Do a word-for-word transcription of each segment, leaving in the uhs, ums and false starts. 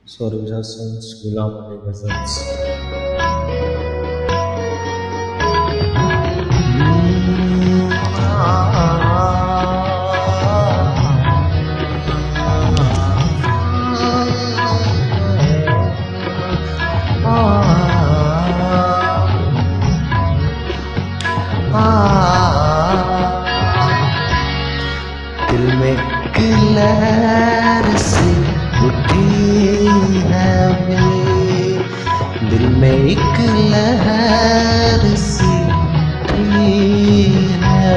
सौरभ हसन्स गुलाम अली गजल्स। दिल में लहर सी उठी है मेरे, दिल में एक लहर सी उठी है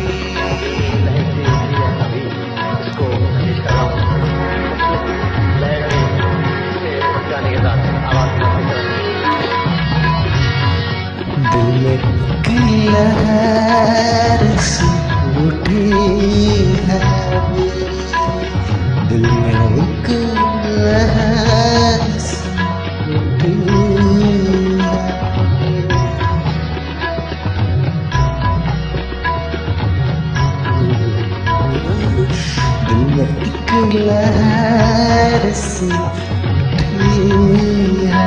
दिल में एक लहर सी उठी है, दिल में एक लहर उठी है। दिल में एक लहर सी उठी है,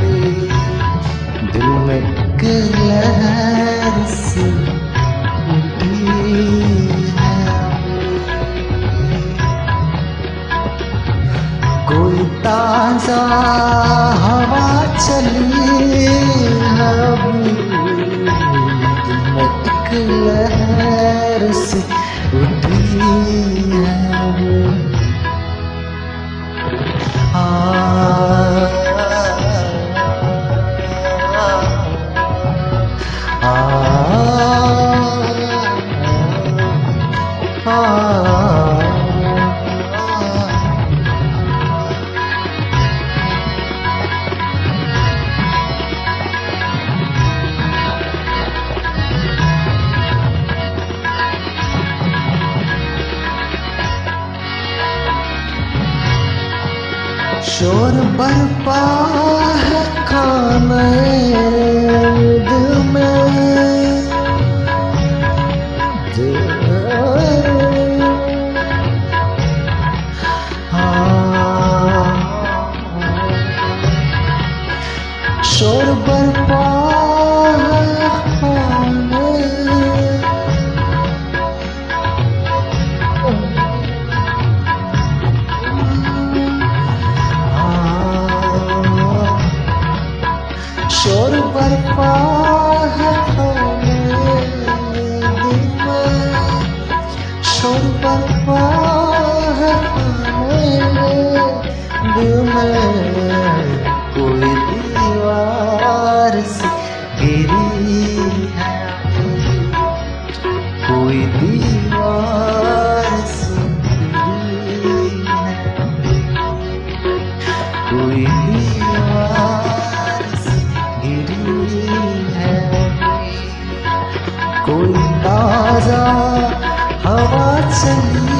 दिल में एक लहर सी कोई ताजा हवा चली अभी, दिल में एक लहर से उठी है आ, आ, आ, आ शोर बरपा है खाने दिल में, दिल हाँ शोर बरपा है खाने शोर बरपा है दिल में, शोर बरपा है दिल में, कोई दीवार से गिरी है, कोई दीवार से गिरी है, कोई दीवार कोई ताजा हवा चली